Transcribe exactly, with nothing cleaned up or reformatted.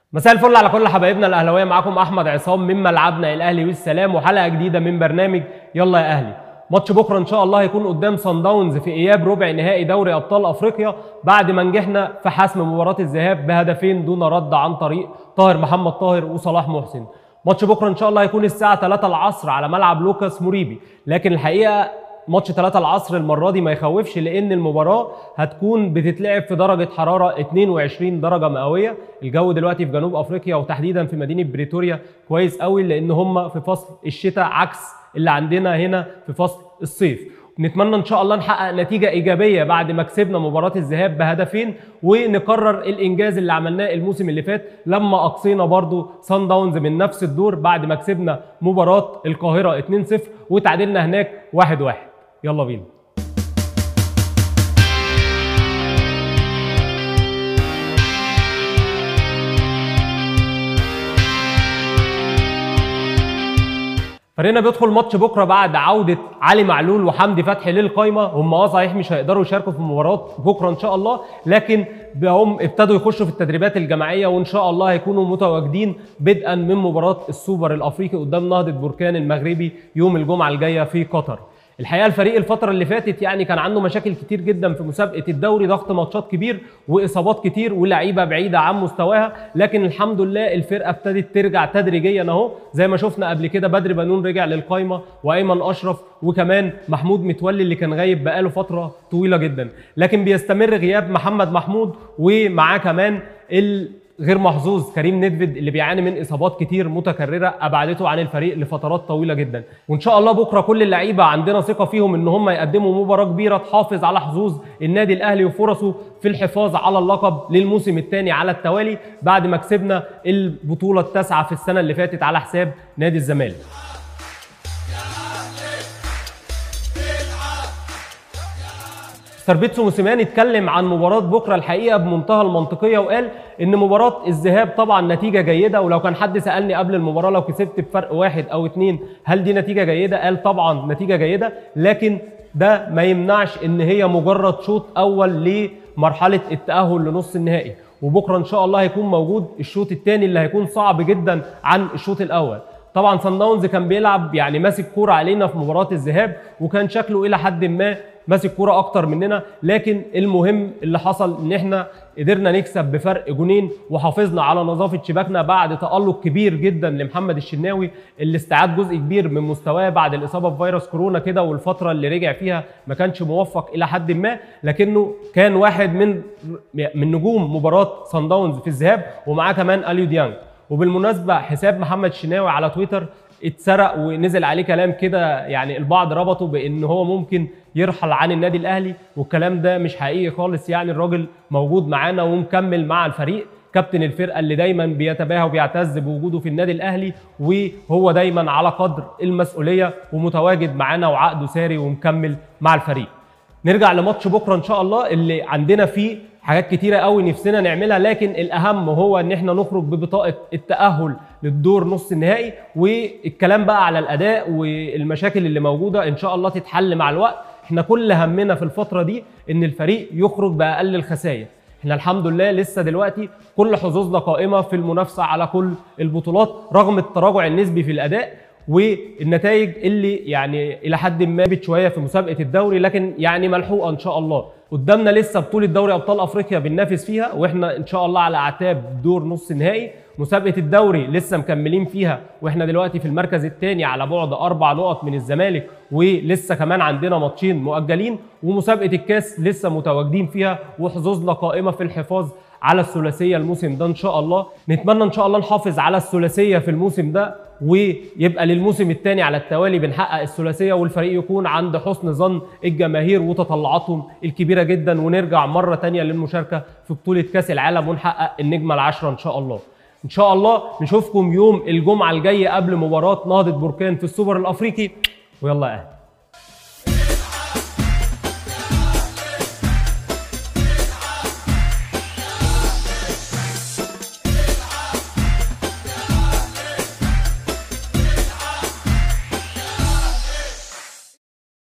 مساء الفل على كل حبايبنا الاهلاويه. معاكم احمد عصام من ملعبنا الاهلي والسلام، وحلقه جديده من برنامج يلا يا اهلي. ماتش بكره ان شاء الله هيكون قدام صن داونز في اياب ربع نهائي دوري ابطال افريقيا، بعد ما نجحنا في حسم مباراه الذهاب بهدفين دون رد عن طريق طاهر محمد طاهر وصلاح محسن. ماتش بكره ان شاء الله هيكون الساعه ثلاثة العصر على ملعب لوكاس موريبي، لكن الحقيقه ماتش ثلاثة العصر المره دي ما يخوفش، لان المباراه هتكون بتتلعب في درجه حراره اتنين وعشرين درجه مئويه. الجو دلوقتي في جنوب افريقيا وتحديدا في مدينه بريتوريا كويس قوي، لان هم في فصل الشتاء عكس اللي عندنا هنا في فصل الصيف. نتمنى ان شاء الله نحقق نتيجه ايجابيه بعد ما كسبنا مباراه الذهاب بهدفين، ونكرر الانجاز اللي عملناه الموسم اللي فات لما اقصينا برضو صن داونز من نفس الدور بعد ما كسبنا مباراه القاهره اتنين صفر وتعادلنا هناك واحد واحد. يلا بينا. فريقنا بيدخل ماتش بكره بعد عوده علي معلول وحمدي فتحي للقايمه. هم اه صحيح مش هيقدروا يشاركوا في مباراه بكره ان شاء الله، لكن هم ابتدوا يخشوا في التدريبات الجماعيه، وان شاء الله هيكونوا متواجدين بدءا من مباراه السوبر الافريقي قدام نهضه بركان المغربي يوم الجمعه الجايه في قطر. الحقيقه الفريق الفتره اللي فاتت يعني كان عنده مشاكل كتير جدا في مسابقه الدوري، ضغط ماتشات كبير واصابات كتير ولاعيبه بعيده عن مستواها، لكن الحمد لله الفرقه ابتدت ترجع تدريجيا اهو، زي ما شفنا قبل كده بدر بنون رجع للقايمه، وايمن اشرف، وكمان محمود متولي اللي كان غايب بقاله فتره طويله جدا. لكن بيستمر غياب محمد محمود، ومعاه كمان ال غير محظوظ كريم ندفد اللي بيعاني من اصابات كتير متكرره ابعدته عن الفريق لفترات طويله جدا. وان شاء الله بكره كل اللعيبه عندنا ثقه فيهم ان هم يقدموا مباراه كبيره تحافظ على حظوظ النادي الاهلي وفرصه في الحفاظ على اللقب للموسم الثاني على التوالي، بعد ما كسبنا البطوله التاسعه في السنه اللي فاتت على حساب نادي الزمالك. سربيتسو موسيماني اتكلم عن مباراه بكره الحقيقه بمنتهى المنطقيه، وقال ان مباراه الذهاب طبعا نتيجه جيده، ولو كان حد سالني قبل المباراه لو كسبت بفرق واحد او اتنين هل دي نتيجه جيده؟ قال طبعا نتيجه جيده، لكن ده ما يمنعش ان هي مجرد شوط اول لمرحله التاهل لنص النهائي، وبكره ان شاء الله هيكون موجود الشوط الثاني اللي هيكون صعب جدا عن الشوط الاول. طبعا صن داونز كان بيلعب يعني ماسك كوره علينا في مباراه الذهاب، وكان شكله الى حد ما ماسك كوره اكتر مننا، لكن المهم اللي حصل ان احنا قدرنا نكسب بفرق جونين، وحافظنا على نظافه شباكنا بعد تالق كبير جدا لمحمد الشناوي اللي استعاد جزء كبير من مستواه بعد الاصابه بفيروس كورونا كده، والفتره اللي رجع فيها ما كانش موفق الى حد ما، لكنه كان واحد من من نجوم مباراه صن داونز في الذهاب، ومعاه كمان اليو ديانج. وبالمناسبه حساب محمد الشناوي على تويتر اتسرق ونزل عليه كلام كده، يعني البعض ربطه بان هو ممكن يرحل عن النادي الاهلي، والكلام ده مش حقيقي خالص. يعني الراجل موجود معانا ومكمل مع الفريق، كابتن الفرقه اللي دايما بيتباهى وبيعتز بوجوده في النادي الاهلي، وهو دايما على قدر المسؤوليه ومتواجد معانا وعقده ساري ومكمل مع الفريق. نرجع لماتش بكره ان شاء الله اللي عندنا فيه حاجات كتيره قوي نفسنا نعملها، لكن الاهم هو ان احنا نخرج ببطاقه التاهل للدور نص النهائي، والكلام بقى على الاداء والمشاكل اللي موجوده ان شاء الله تتحل مع الوقت. احنا كل همنا في الفتره دي ان الفريق يخرج باقل الخسائر. احنا الحمد لله لسه دلوقتي كل حظوظنا قائمه في المنافسه على كل البطولات رغم التراجع النسبي في الاداء والنتائج اللي يعني الى حد ما بت شويه في مسابقه الدوري، لكن يعني ملحوقه ان شاء الله. قدامنا لسه بطوله دوري ابطال افريقيا بننافس فيها، واحنا ان شاء الله على اعتاب دور نص النهائي. مسابقه الدوري لسه مكملين فيها، واحنا دلوقتي في المركز الثاني على بعد اربع نقط من الزمالك، ولسه كمان عندنا ماتشين مؤجلين. ومسابقه الكاس لسه متواجدين فيها، وحظوظنا قائمه في الحفاظ على الثلاثيه الموسم ده ان شاء الله. نتمنى ان شاء الله نحافظ على الثلاثيه في الموسم ده، ويبقى للموسم الثاني على التوالي بنحقق الثلاثيه، والفريق يكون عند حسن ظن الجماهير وتطلعاتهم الكبيره جدا، ونرجع مره ثانيه للمشاركه في بطوله كاس العالم ونحقق النجمه العاشره ان شاء الله. ان شاء الله نشوفكم يوم الجمعه الجايه قبل مباراه نهضه بركان في السوبر الافريقي، ويلا يا اهلي.